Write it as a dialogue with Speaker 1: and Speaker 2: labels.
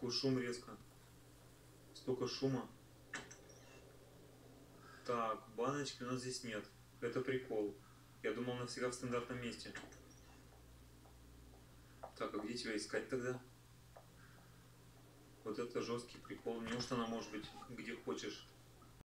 Speaker 1: Такой шум резко. Столько шума. Так, баночки у нас здесь нет. Это прикол. Я думал, она всегда в стандартном месте. Так, а где тебя искать тогда? Вот это жесткий прикол. Неужто она может быть где хочешь?